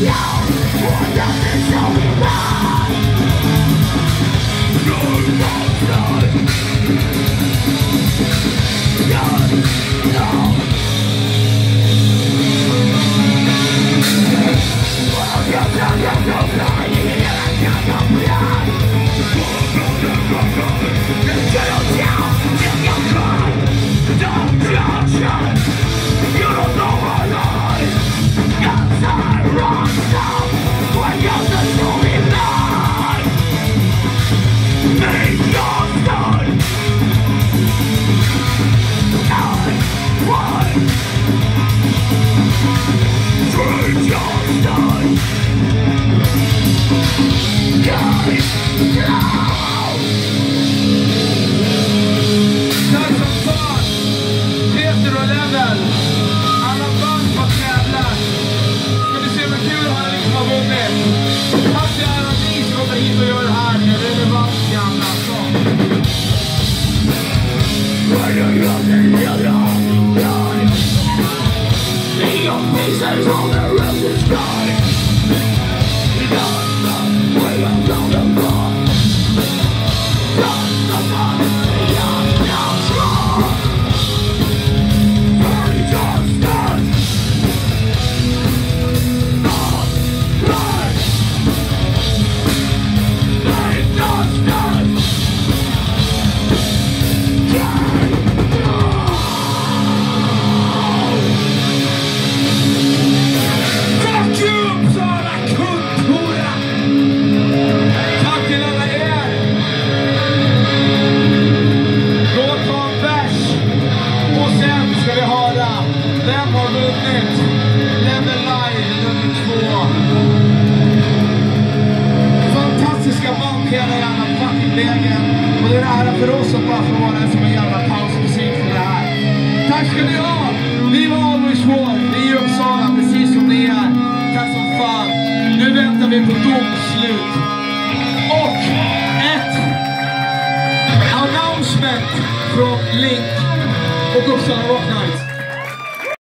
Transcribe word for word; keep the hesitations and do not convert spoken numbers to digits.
Och det är ära för oss att bara få vara en som en jävla pausmusik för det här. Tack ska ni ha! Vi var Always War, vi är i Uppsala, precis som ni är. Tack som fan. Nu väntar vi på domslut. Och ett announcement från Link och Uppsala Rock Night.